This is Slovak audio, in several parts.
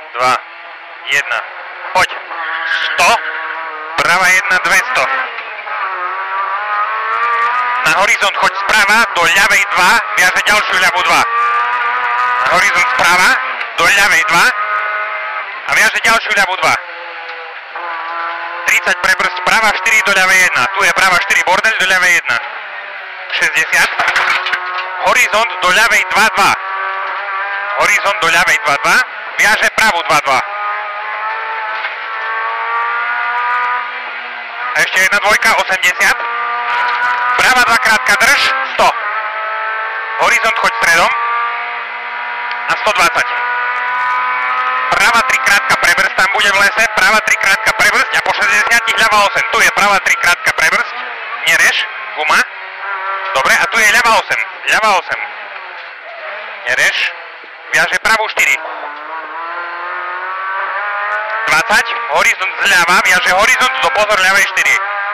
1. Poď. 100. Prava 1, 200. Na horizont choď sprava, do ľavej 2, viaže ďalšiu ľavú 2. Na horizont sprava, do ľavej 2 a viaže ďalšiu ľavú 2. 30 prebrzd, prava 4 do ľavej 1. Tu je prava 4 bordel, do ľavej 1. 60. Horizont do ľavej 2, 2. Horizont do ľavej 2, 2. Viaže pravú 2, 2. A ešte jedna dvojka, 80. Prava 2 krátka drž, 100. Horizont choď stredom a 120. Prava 3 krátka prebrzd, tam bude v lese, prava 3 krátka prebrzd a po 60 ľava 8. Tu je prava 3 krátka prebrzd, nerež, guma. Dobre, a tu je ľava 8. Ľava 8. Nerež, viaže pravú 4. 20, horizont zľava, viaže horizont do pozor ľavej 4.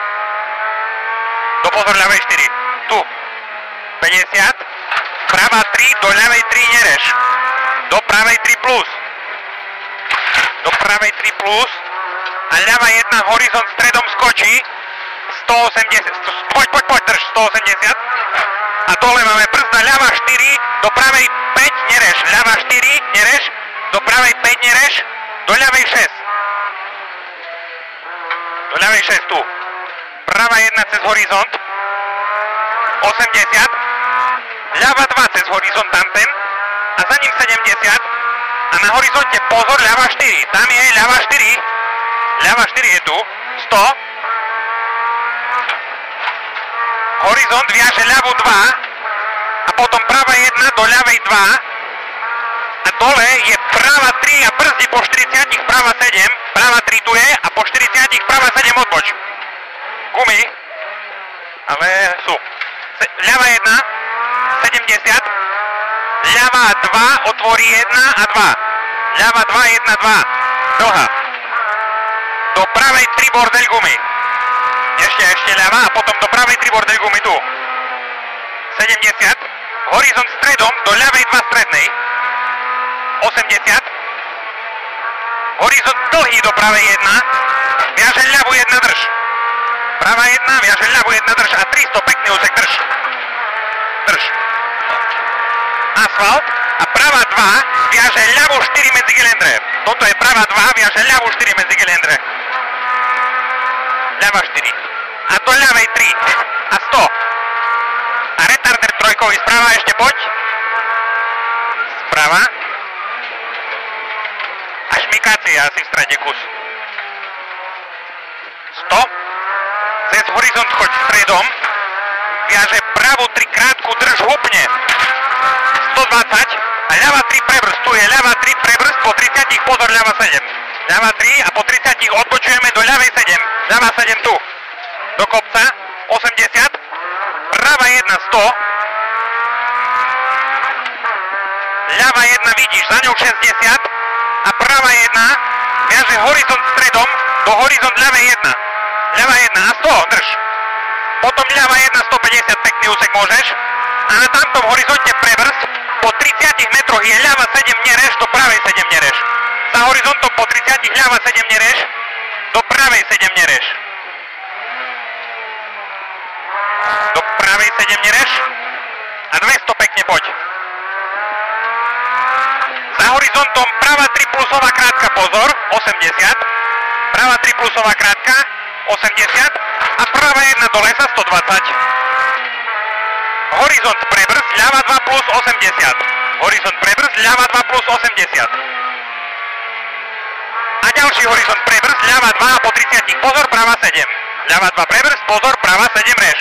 Do pozor ľavej 4. Tu. 50. Prava 3, do ľavej 3 nerež. Do pravej 3 plus. Do pravej 3 plus. A ľava 1 horizont stredom skočí. 180. Poď, drž. 180. A dole máme brzda ľava 4, do pravej 5 nerež. Ľava 4 nerež. Do pravej 5 nerež. Do ľavej 6. Do ľavej 6 tu. Prava 1 cez horizont. 80. Ľava 2 cez horizont tamten. A za ním 70. A na horizonte pozor, ľava 4. Tam je ľava 4. Ľava 4 je tu. 100. Horizont viaže ľavú 2. A potom prava 1 do ľavej 2. A dole je prava 3 a brzdi po 40, prava 7. Prava 3 tu je a po 40 prava 7 odboč. Gumy. Ale sú. Ľava 1, 70. Ľava 2, otvorí 1 a 2. Ľava 2, 1, 2. Dlhá. Do pravej 3 bordel gumy. Ešte ľava a potom do pravej 3 bordel gumy tu. 70. Horizont stredom do ľavej 2 strednej. 80. Horizont dlhý do pravej 1. Viaže ľavú 1 drž. Prava 1, viaže ľavú 1 drž a 300 pekný úsek drž. Drž. Asfalt a prava 2 viaže ľavú 4 medzi gelendre. Toto je prava 2, viaže ľavú 4 medzi gelendre. Ľava 4. A do ľavej 3. A 100. A retarder trojkový sprava, ešte poď. Sprava. A šmikácia asi v strede kus. 100. Cez horizont choď stredom. Viaže pravú 3 krátku drž hupne. 120. A ľava 3 prebrzd. Tu je ľava 3 prebrzd. Po 30 pozor ľava 7. Ľava 3 a po 30 odbočujeme do ľavej 7. Ľava 7 tu. Do kopca. 80. Prava 1 100. Ľava 1 vidíš, za ňou 60. A prava 1 viaže horizont stredom do horizont ľavej 1. Ľava 1 a 100 drž. Potom ľava 1 150 pekný úsek môžeš. A na tamtom horizonte prebrzd. Po 30 metroch je ľava 7 nerež, do pravej 7 nerež. Za horizontom po 30 ľava 7 nerež, do pravej 7 nerež. Do pravej 7 nerež a 200 pekne poď. Za horizontom prava 3 plusová krátka, pozor, 80. Prava 3 plusová krátka, 80. A prava 1 do lesa, 120. Horizont prebrzd, ľava 2 plus 80. Horizont prebrzd, ľava 2 plus 80. A ďalší horizont prebrzd, ľava 2 a po 30. Pozor, prava 7. Ľava 2 prebrzd, pozor, prava 7 rež.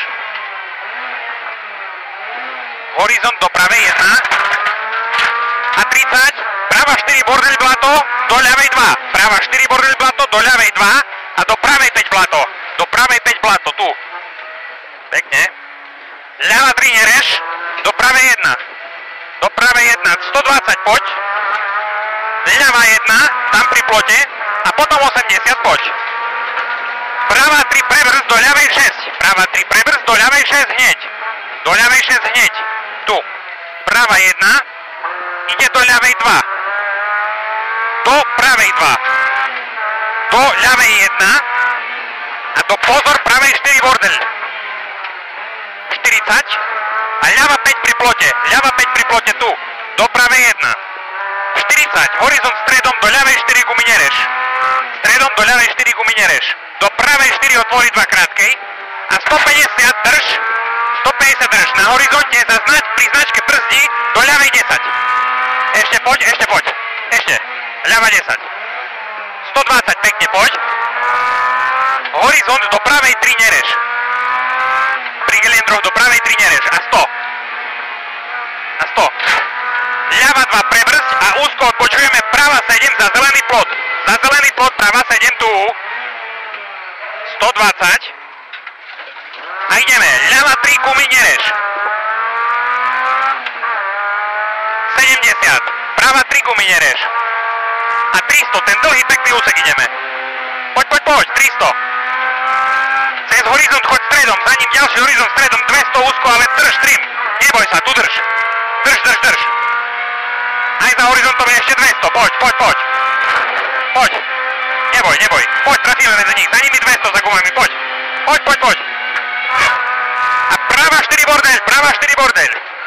Horizont do pravej 1. A 30. Prava 4 bordel blato, do ľavej 2. Prava 4 bordel blato, do ľavej 2. A do pravej 5 blato. Do pravej 5 blato, tu. Pekne. Ľava 3 nerež, do pravej 1. Do pravej 1, 120 poď. Ľava 1, tam pri plote. A potom 80 poď. Prava 3 prebrzd do ľavej 6. Prava 3 prebrzd do ľavej 6 hneď. Do ľavej 6 hneď. Tu. Prava 1 ide do ľavej 2. Do ľavej 2. Do ľavej 1. A do pozor, pravej 4 bordel. 40. A ľava 5 pri plote. Ľava 5 pri plote tu. Do pravej 1. 40. Horizont stredom do ľavej 4 gumy nereš. Stredom do ľavej 4 gumy nereš. Do pravej 4 otvorí 2 krátkej. A 150 drž. 150 drž. Na horizonte zaznať pri značke brzdí do ľavej 10. Ešte poď, ešte poď. Ešte. Ľava 10. 120 pekne poď. Horizont do pravej 3 nereš. Pri gelendroch do pravej 3 nereš. A 100. A 100. Ľava 2 prebrzď a úzko odbočujeme prava 7 za zelený plot. Za zelený plot prava 7 tu. 120. A ideme. Ľava 3 gumy nereš. 70. Prava 3 gumy nereš. A 300. Ten dlhý pekný úsek ideme. Poď, poď, poď. 300. Cez horizont choď stredom. Za ním ďalší horizont stredom. 200 úzko, ale drž trim. Neboj sa, tu drž. Drž, drž, drž. Aj za horizontom je ešte 200. Poď, poď, poď. Poď. Neboj, neboj. Poď, trafíme medzi nich. Za nimi 200 za gumami. Poď. Poď, poď, poď. A prava 4 bordel. Prava 4 bordel.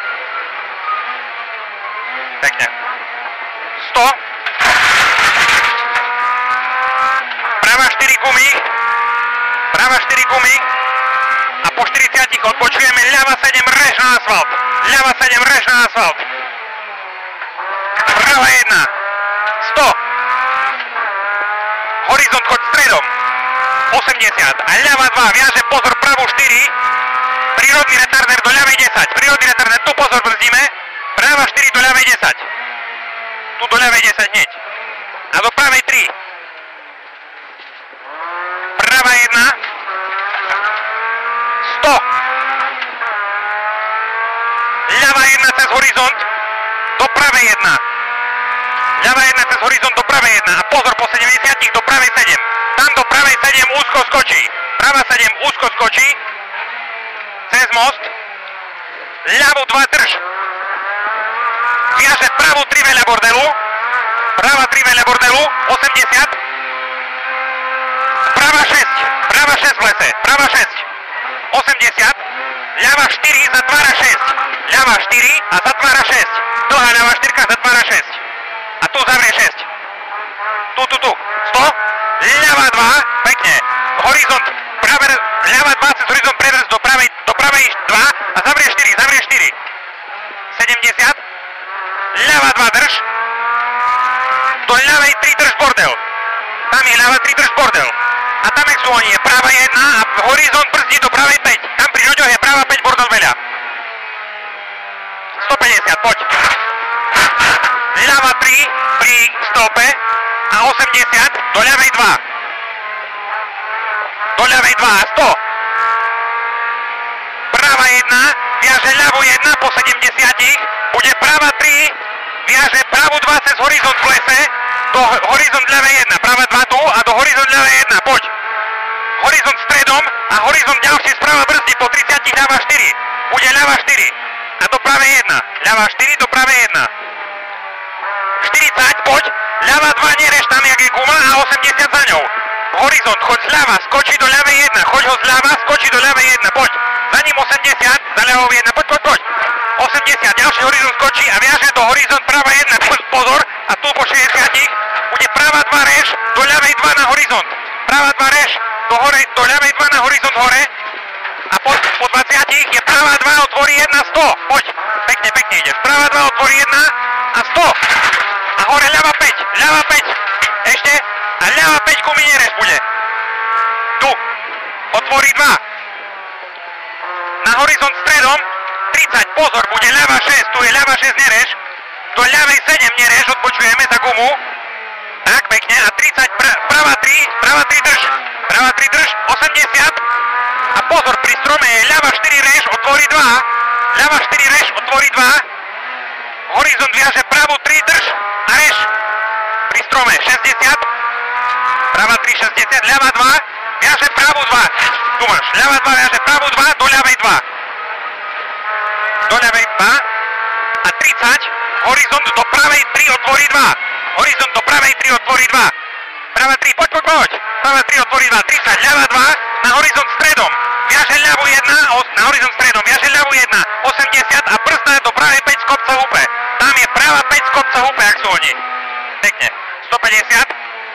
Pekne. 100. Prava 4 gumy. Prava 4 gumy. A po 40 odpočujeme ľava 7 rež na asfalt. Ľava 7 rež na asfalt. Prava 1. 100. Horizont choď stredom. 80. A ľava 2 viaže pozor pravú 4. Prírodný retarder do ľavej 10. Prírodný retarder, tu pozor brzdíme. Prava 4 do ľavej 10. Tu do ľavej 10 hneď. A do pravej 3. Prava 1. 100. Ľava 1 cez horizont. Do pravej 1. Ľava 1 cez horizont do pravej 1. A pozor po 70 do pravej 7. Tam do pravej 7 úzko skočí. Prava 7 úzko skočí. Cez most. Ľavú 2 drž. Viaže pravú 3 veľa bordelu. Prava 3 veľa bordelu. 80. Prava 6. Prava 6 v lese. Prava 6. 80. Ľava 4 zatvára 6. Ľava 4 a zatvára 6. Dlhá ľava 4 zatvára 6. A tu zavrie 6. Tu. 100. Ľava 2. Pekne. Horizont. Ľava 2 cez horizont predrz do pravej 2 a zavrie 4. 70. Ľava 2 drž. Do ľavej 3 drž bordel. Tam je ľava 3 drž bordel. A tam je je prava 1 a horizont brzdí do pravej 5. Tam pri ľuďoch je prava 5 bordel veľa. 150, poď. Ľava 3 pri strope a 80 do ľavej 2. Do ľavej 2 a 100. Prava 1 viaže ľavú 1 po 70. Bude prava 3 viaže pravú 2 cez horizont v lese do horizont ľavej 1. Prava 2 tu a do horizont ľavej 1. Poď. Horizont stredom a horizont ďalší sprava brzdí po 30 ľava 4. Bude ľava 4 a do pravej 1. Ľava 4 do pravej 1. 40, poď. Ľava 2 nereš tam, jak je guma a 80 za ňou. Horizont, choď zľava, skočí do ľavej 1. Choď ho zľava, skočí do ľavej 1. Poď. Za ním 80, za ľavou 1. Poď. 80, ďalší horizont skočí a viaže do horizont prava 1. Pozor, a tu po 60 bude prava 2 reš do ľavej 2 na horizont. Prava 2 reš do ľavej 2 na horizont hore. A po 20 je prava 2 otvorí 1 100. Poď, pekne ideš. Prava 2 otvorí 1 a 100. A hore ľava 5. Ešte. A ľava 5 gumy nereš bude. Tu. Otvorí 2. Na horizont stredom 30. Pozor, bude ľava 6. Tu je ľava 6 nereš. Do ľavej 7 nereš. Odpočujeme za gumu. Tak, pekne. A 30. Prava 3 drž. Prava 3 drž. 80. A pozor, pri strome je ľava 4 reš. Otvorí 2. Ľava 4 reš. Otvorí 2. Horizont viaže pravú 3 drž. A reš. Pri strome 60. Prava 3 60. Ľava 2. Viaže pravú 2. Tu máš. Ľava 2 viaže pravú 2 do ľavej 2. Do ľavej 2. A 30. Horizont do pravej 3 otvorí 2. horizont do pravej 3 otvorí 2. Prava 3, poď. Prava 3 otvorí 2, 30, ľava 2, na horizont stredom. Viaže ľavú 1, na horizont stredom, viaže ľavú 1, 80 a brzda do pravej 5 z kopca húpe. Tam je prava 5 z kopca húpe, ak sú oni. Pekne, 150.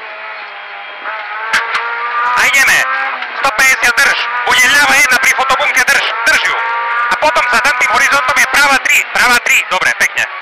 A ideme, 150 drž, bude ľava 1 pri fotobunke, drž ju. A potom za tým horizontom je prava 3, dobre, pekne.